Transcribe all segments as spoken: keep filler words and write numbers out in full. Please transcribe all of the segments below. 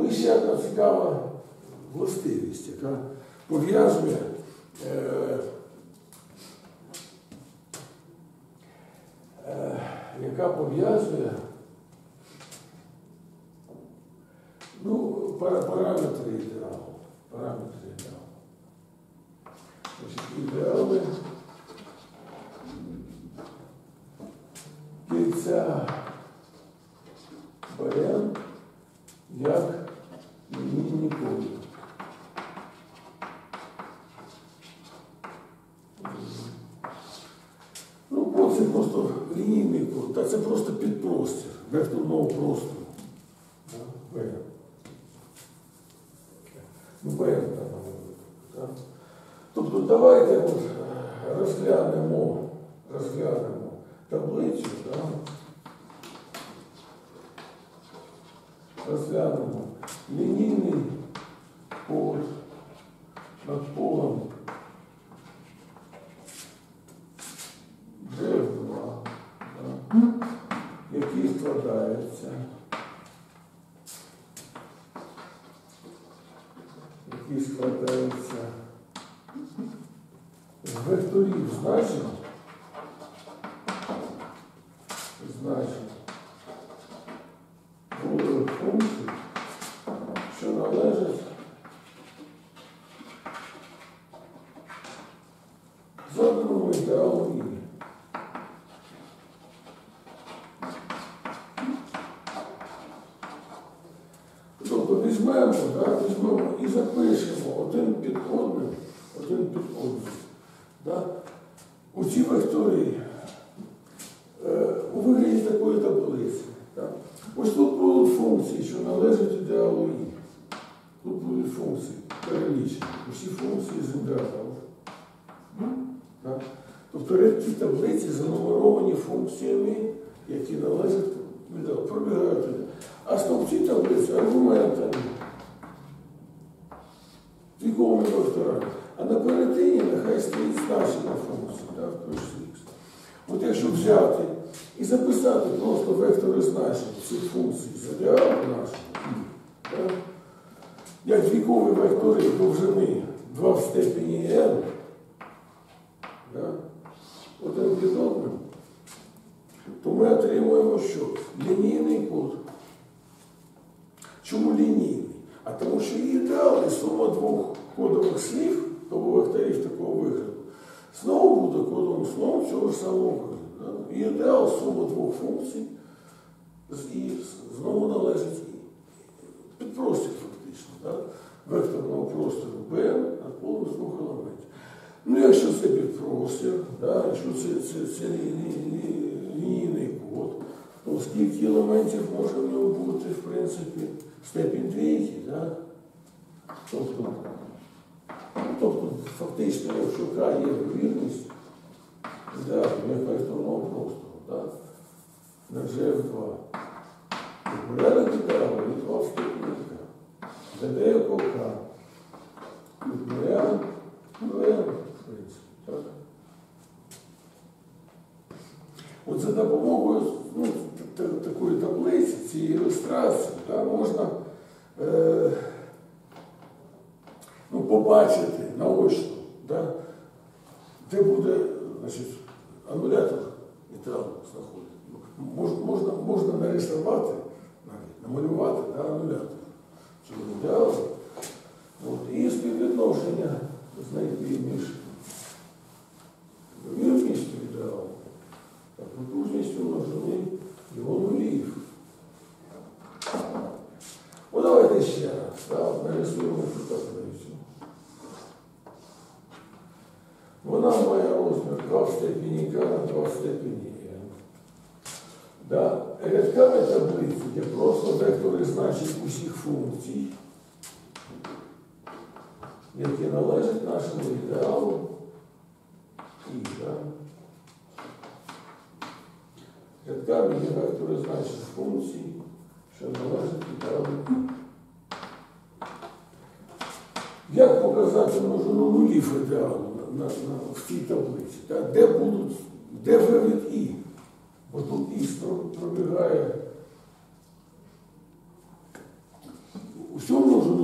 Ну і ще одна цікава властивість, яка пов'язує е, е, яка пов'язує ну, параметри ідеалу. Параметри ідеалу. Значить, ідеали кільця БН як лінійні коди. Ну, код це просто лінійний код, та це просто підпростір векторного простору. БН. Ну, БН так. Тобто давайте от розглянемо, розглянемо таблицю, так? Розглянемо лінійний код над полем джі еф два, так? Який складається, який складається з векторів значень, значень кодових функцій, що належать заданому ідеалу І. Тобто візьмемо, да, візьмемо і запишемо один під одним, один під одним. Да? Оці вектори е, у вигляді такої таблиці. Да? Ось тут будуть функції, що належать ідеалу І. Тут будуть функції перелічені. Усі функції з ідеалу. Да? Тобто рядки таблиці занумеровані функціями, які належать ідеалу. Пробігають туди. А стовпці таблиці аргументами, двійковими векторами. А на перетині нехай стоїть значення функції, так, х. От якщо взяти і записати просто вектори значень цих функцій з ідеалу нашого, так, як двійкові вектори довжини два в степені n, так, один під одним, то ми отримуємо що? Лінійний код. Чому лінійний? А тому що ідеал і сума двох кодових слів, тобто векторів такого вигляду, знову буде кодовим словом цього ж самого вигляду. І ідеал сума двох функцій з І знову належить І. Підпростір фактично, так? Векторного простору Б над полем з двох елементів. Ну, якщо це підпростір, так? Якщо це, це, це лінійний код, то скільки елементів може в ньому бути, в принципі, степінь двійки, так? Тобто, тобто, фактично, якщо К є вірність, так, як векторного простору, так? На джі еф два. Порядок ідеалу від два в степені К. Для деякого К. Порядок Н, в принципі, так? От за допомогою, ну, такої таблиці, цієї ілюстрації, да, можна е, ну, побачити наочно, да, де буде, значить, анулятор ідеалу знаходити. Можна, можна, можна нарисувати, намалювати, да, анулятор цього ідеалу. От, і співвідношення знайти між вірністю ідеалу та потужністю множини його нулів. Ну, давайте ще раз, так, нарисуємо цю таблицю. Вона має розмір два в степені К на два в степені N. Да. Рядками таблиці є просто вектори значень усіх функцій, які належать нашому ідеалу І. Да. Рядками є вектори значень функцій, що належать ідеалу І. Як показати множину нулів ідеалу на, на, на, в цій таблиці? Так? Де будуть, де вивід І? Бо тут І пробігає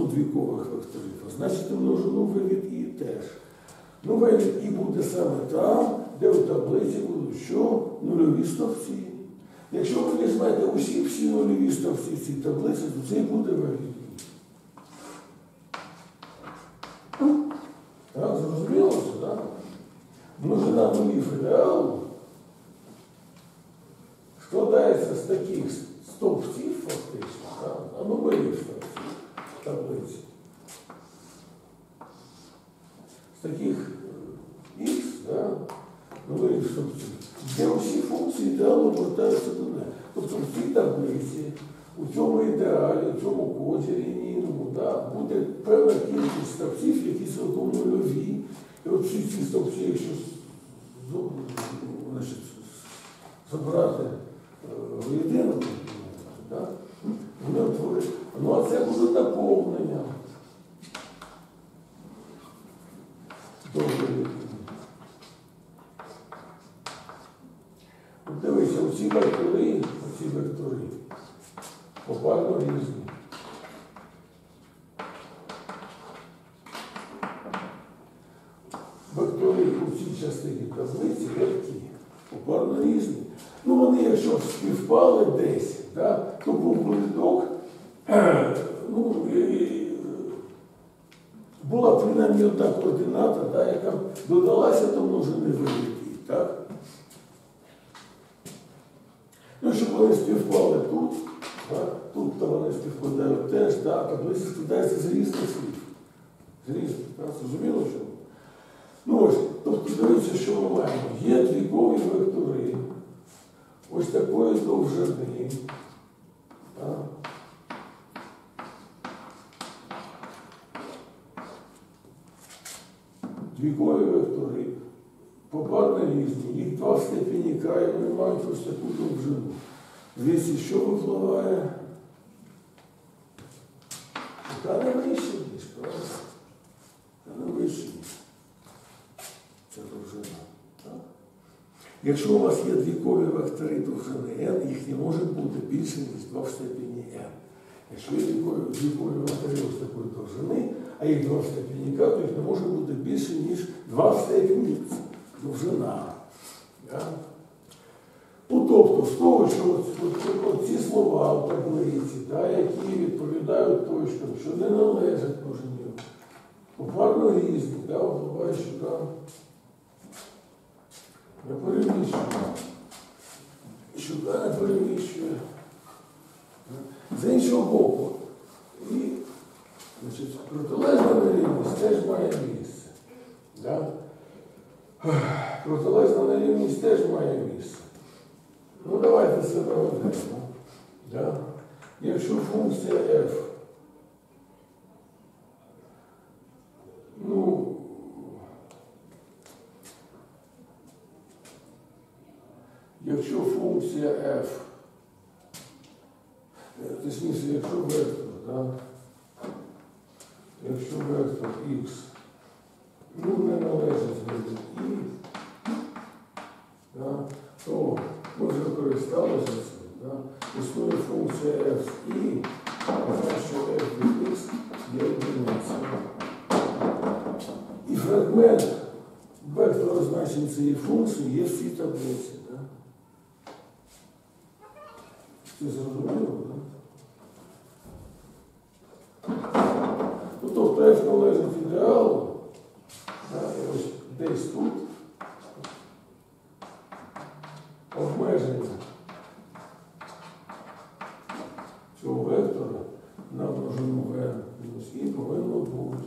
двійкових векторів, а значить множину вивід І теж. Ну, вивід І буде саме там, де в таблиці будуть що? Нульові стовпці. Якщо ви візьмете усі всі нульові стовпці в цій таблиці, то це і буде вивід І. Так, зрозуміло це, так? Множина нулів ідеалу складається з таких стовпців, фактично, так? А нульових стовпців в таблиці. З таких Х, да, нульових стовпців, де усі функції ідеалу обертаються до неї. Тобто в цій таблиці, у цьому ідеалі, у цьому коді лінійному, да, буде певна кількість стовпців, які цілком нульові. І от всі ці стовпці, якщо значить, забрати в єдину, да, вони утворюють. Ну, а це буде наповнення. Добре. От дивіться, оці вектори, оці вектори попарно різні. Вектори у цій частині таблиці які попарно різні. Ну, вони, якщо б співпали десь, да, то був би рядок, ну, і була принаймні одна координата, да, яка додалася до множини вивід І, так? Ну, щоб вони співпали тут, так? Тут то вони співпадають теж, так, таблиця складається з різних слів. З різних, так? Зрозуміло, що? Ну ось, тобто, дивіться, що ми маємо. Є двійкові вектори, ось такої довжини, так? Двійкові вектори попарно різні, їх два в степені К, і вони мають ось таку довжину. Звідси, що випливає? Яка не вища, ніж, правда? Яка не вища, ніж ця довжина. Так? Якщо у вас є двійкові вектори довжини n, їх не може бути більше, ніж два в степені n. Якщо є двійкові, двійкові вектори ось такої довжини, а їх два в степені К, то їх не може бути більше, ніж два в степені довжина. Yeah. Ну, тобто, з того, що от, от, от, ці слова в таблиці, да, які відповідають точно, що не належать множині, попарно різні, да, впливає, що да, не переміщує, що да, не переміщує. З іншого боку, і, значить, протилежна нерівність теж має місце. Да? Протилежна нерівність теж має місце. Ну, давайте це проведемо. Да? Якщо функція f, ну, якщо функція f, точніше, якщо вектор, да? Якщо вектор x, ну, не належить від і, да? То ми вже користалися цим. Да? Існує функція f з і, а що f від x є одиниця. І фрагмент вектора значень цієї функції є в цій таблиці. Да? Це зрозуміло, так? Ну, тобто f належить ідеалу, да? І ось десь тут обмеження цього вектора на множину v мінус і повинно бути.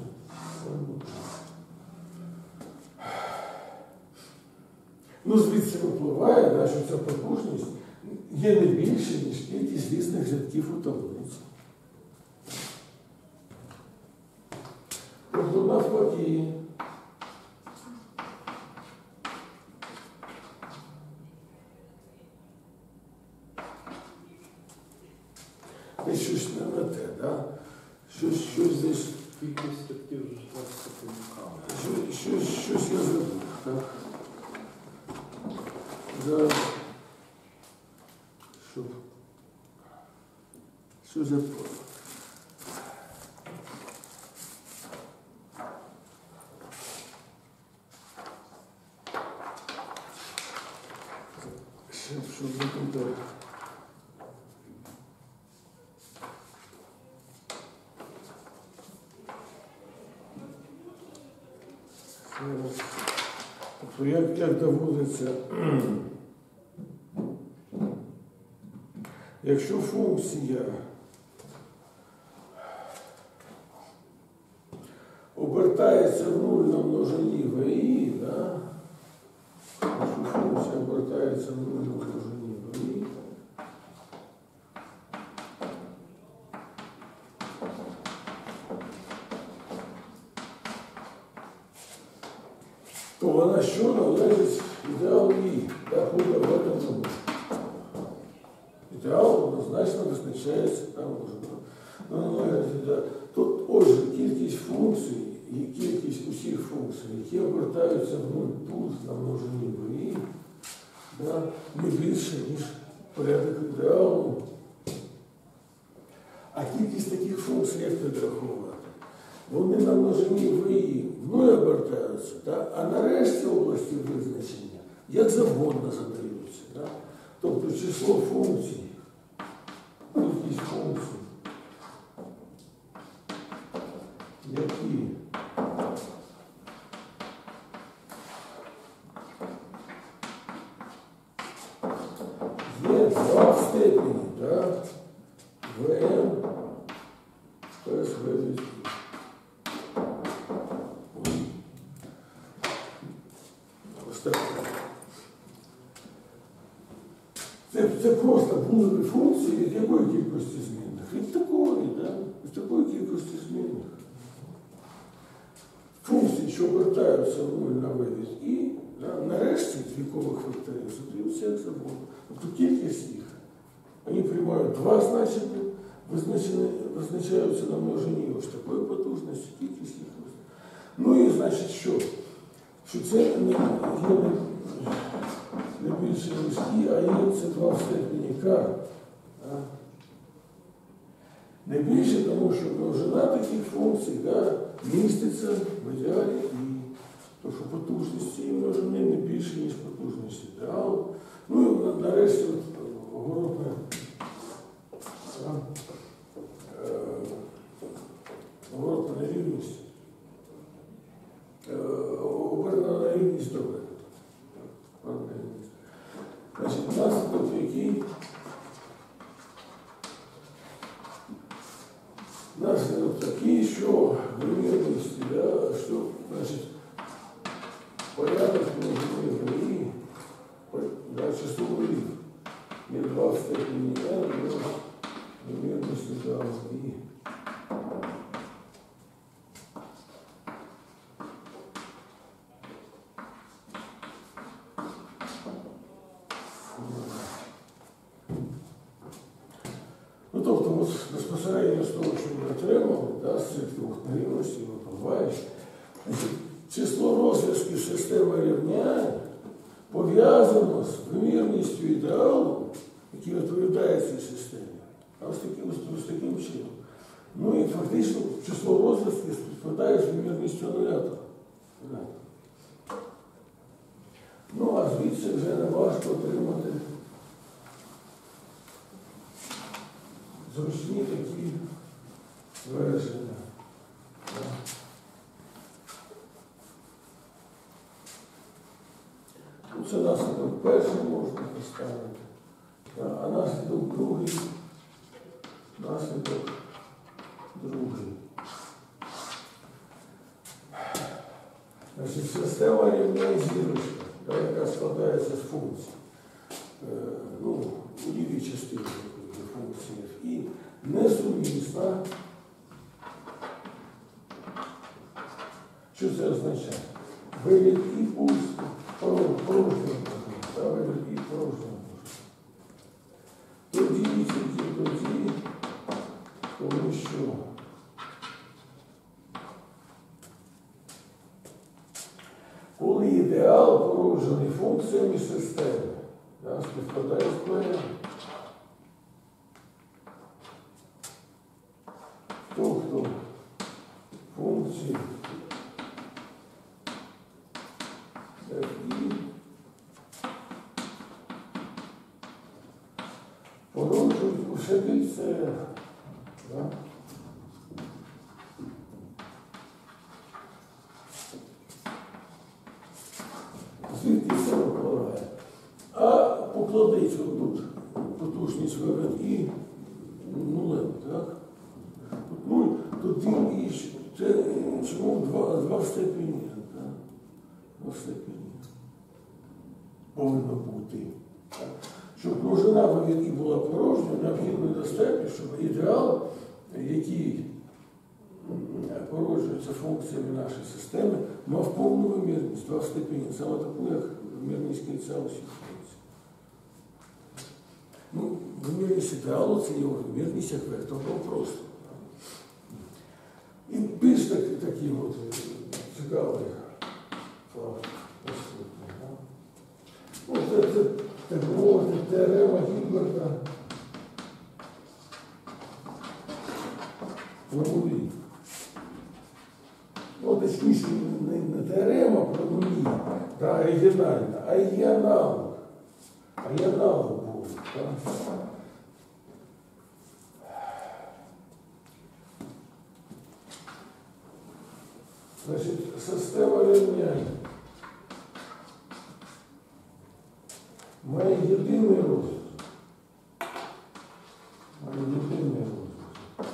Ну, звідси випливає, да, що ця потужність є не більше, ніж кількість різних рядків у таблиці. Тобто навпаки, десь щось не на те, да? Щось, щось десь... Кількість рядків щось, щось, щось я забув, так? Зараз, щоб... Що за... щоб запитати. Тобто як, як доводиться, якщо функція обертається в нуль на множині ВІ, да? Якщо функція обертається в нуль на множині ВІ, то вона що належить ідеалу І, так буде в этом забув. Ідеал однозначно визначається там можна. Тут, отже, кількість функцій і кількість усіх функцій, які обертаються в нуль тут на множині ВІ, да, не більше, ніж порядок ідеалу. А кількість таких функцій, як підрахувати? Вони на множині ВІ в нуль обертаються, да? А нарешті області визначення як завгодно задаються. Да? Тобто число функцій, кількість функцій, які є два в степені, да? ВН плюс В. Це, це просто булеві функції від якої кількості змінних? Від такої, да? Від такої кількості змінних. Функції, що обертаються в нуль на вивід І, да? Нарешті двійкових векторів задаються як завгодно. Тобто кількість їх. Вони приймають два значення, визначаються на множині ось такої потужності, кількість їх. Ну і значить що? Що це не є не більше ніж І, а є це два в степені К. Не більше, тому що множина таких функцій, да, міститься в ідеалі І. Тому що потужність цієї множини не більше, ніж потужність ідеалу. Ну і нарешті огородна огородна нерівність. Обернена рівність добре. Значить, наслідок який? Наслідок такий, що вимірності, да, що, значить, порядок множини ВІ, да, число ВІ, є два в степені N, вимірності да, ВІ. Ну, тобто, от, безпосередньо з того, що ми отримали, да, з цих двох нерівностей, випливаєш, число розв'язків системи рівнянь пов'язано з вимірністю ідеалу, який відповідає цій системі. А ось таким, ось таким чином. Ну і фактично число розв'язків співпадає з вимірністю анулятора. Ну, а звідси вже не важко отримати зручні такі вираження. Ну, це наслідок перший можна поставити, а наслідок другий, наслідок другий. Значить, система рівнянь зірочка, яка складається з функцій. Ну, у лівій частині функції і несумісна. Що це означає? Вивід І пусто, порожньо, вивід І порожньо. Тоді і тільки тоді, тому що коли ідеал породжений функціями системи, да, співпадає з плеєм, тобто функції Фі кільце. Да? Звідки це випливає? А покладеться тут потужність вивед і нулем, так? Тут нуль, тут він і це, чому два, два в степені, так? Два в степені. Повинно бути. Так? Щоб множина вивід і була порожньою, необхідно і достатньо, щоб ідеал, який породжується функціями нашої системи, мав повну вимірність, два в степені, саме таку, як вимірність кільця усіх функцій. Ну, вимірність ідеалу – це його вимірність як векторного простору. І більш такі, такі от цікаві факти. Ну, це, це, так мовити, теорема Гільберта про нулі. Ну, точніше, не, не теорема про нулі, та оригінальна, а її аналог. А її аналог був. Так? Значить, система рівнянь має єдиний розв'язок. Має єдиний розв'язок.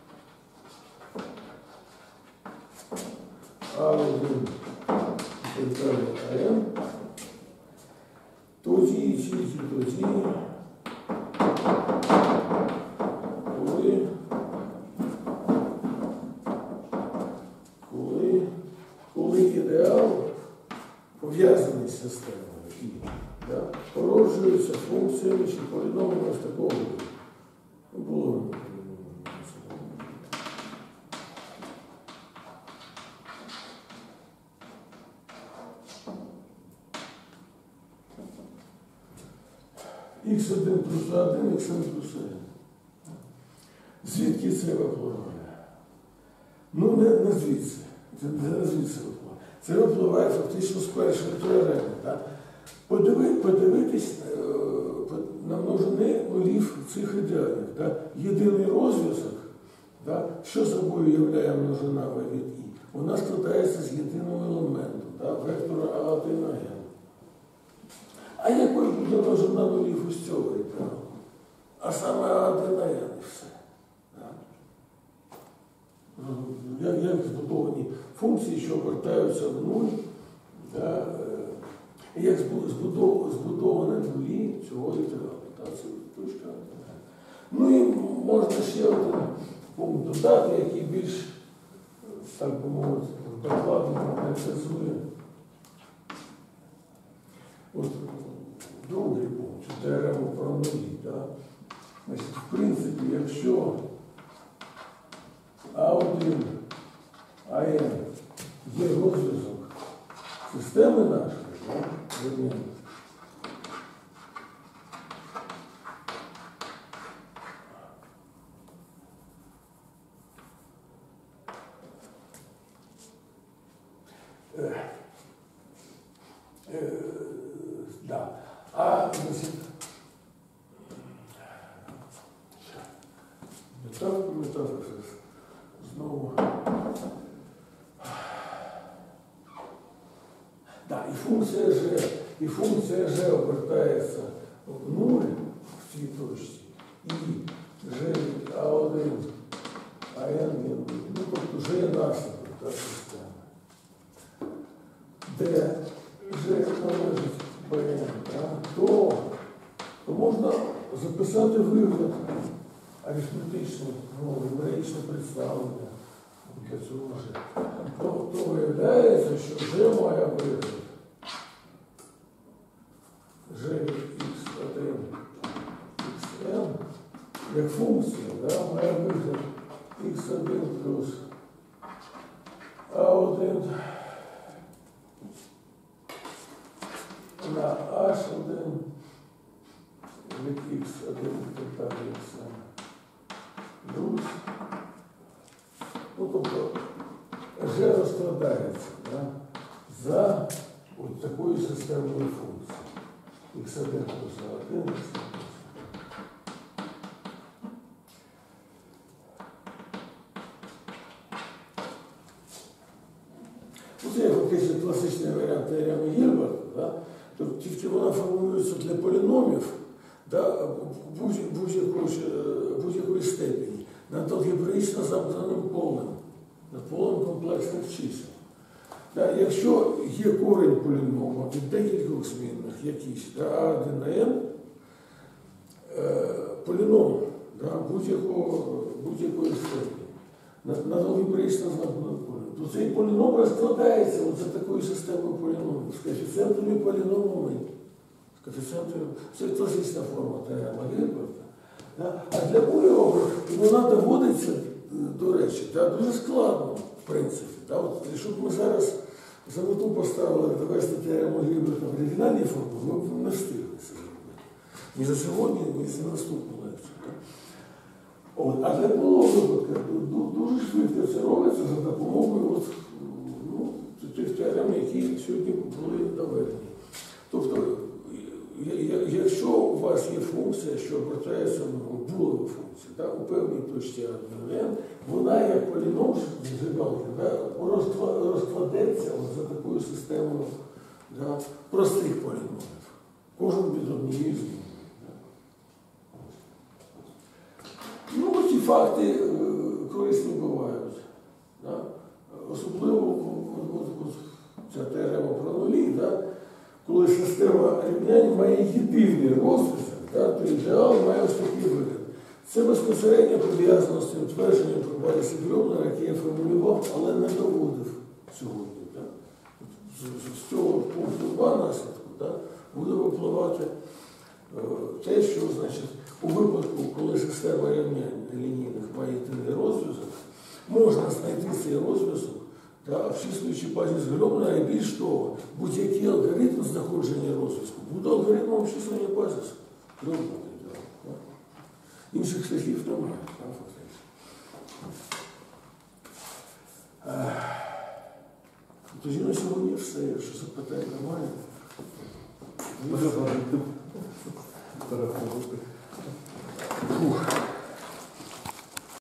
А один і так далі АН. Тоді, тільки тоді, коли, коли, коли ідеал пов'язаний з системою і да, породжується функціями чи поліномами в такого було. ікс один плюс один, ікс ен плюс один. Звідки це випливає? Ну, не, не звідси. Це не звідси випливає. Це випливає фактично з першої теореми. Подиви, подивитись на множини нулів цих ідеалів. Так? Єдиний розв'язок, так? Що собою являє множина В від І? Вона складається з єдиного елементу, так? Вектора А один А Н. А якою буде множина нулів ось цього ідеалу? А саме А один А Н і все. Так? Як, як збудовані функції, що обертаються в нуль, так? Як збудовані нулі цього ідеалу. Це точка. Ну і можна ще один пункт додати, який більш, так би мовити, докладно характеризує. От другий пункт, що теорема про нулі. Так? Значить, в принципі, якщо А один А Н є розв'язок системи нашої, так? Да. А, значит, метафора, метафора, знову. Да, і функція G, і функція G обертається в нуль в цій точці, і G від А один, А N від нуль. Ну, тобто G є наслідок та система. Де G належить Bn, то, то можна записати вигляд арифметичного, ну, алгебраїчне представлення для цього G. То, то виявляється, що G має вигляд G від ікс один, ікс ен, як функція, да, має вигляд ікс один плюс А один на аш один від ікс один так ікс ен плюс. Ну, тобто, G розкладається, да, за от такою системною функцією. ікс один плюс А один, ікс один плюс А. Ну, це як фактично класичний варіант теореми Гільберта, да? Тобто тільки вона формулюється для поліномів, да? будь-якої будь степені над алгебраїчно замкненим полем, над полем комплексних чисел. Да? Якщо є корінь полінома від декількох змінних якісь, да, а один на n, е, поліном, да, будь-якої степені, над, над алгебраїчно замкненим полем, то цей поліном розкладається от за такою системою поліномів, з коефіцієнтами поліномами. З коефіцієнтами, це класична форма теорема Гільберта. Да? А для Булєва вона доводиться, до речі, да, дуже складно, в принципі. Да? От, якщо б ми зараз за мету поставили довести теорему Гільберта в оригінальній формі, ми б не встигли це зробити. Ні за сьогодні, ні за наступну лекцію. От, а для Булєва випадка дуже швидко це робиться за допомогою от, ну, тих теорем, які сьогодні були доведені. Тобто, якщо у вас є функція, що обертається в булеву функцію, да, у певній точці n, вона як поліном згадалки, да, розкладеться за такою системою, да, простих поліномів. Кожен від однієї зміни. Да. Ну, ці факти е, корисні бувають. Да. Особливо от, от, от, ця теорема про нулі, да, коли система рівнянь має єдиний розв'язок, да, то ідеал має ось такий вигляд. Це безпосередньо пов'язано з тим твердженням про Бориса Грьобнера, яке я формулював, але не доводив сьогодні. Да. З, з цього пункту два наслідку, да, буде випливати е, те, що, значить, у випадку, коли система рівнянь лінійних має єдиний розв'язок, можна знайти цей розв'язок, да, обчислюючи базис Грьобнера, і більш того, будь-який алгоритм знаходження розв'язку буде алгоритмом обчислення базису Грьобнера. Да. Інших шляхів немає, да, фактично. Тоді на сьогодні все, якщо запитань немає. Фух.